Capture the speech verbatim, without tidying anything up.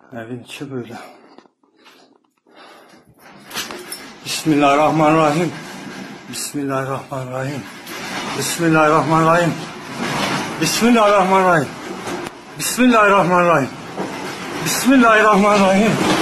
Evin içi böyle. Bismillahirrahmanirrahim. Bismillahirrahmanirrahim. Bismillahirrahmanirrahim. Bismillahirrahmanirrahim. Bismillahirrahmanirrahim. Bismillahirrahmanirrahim.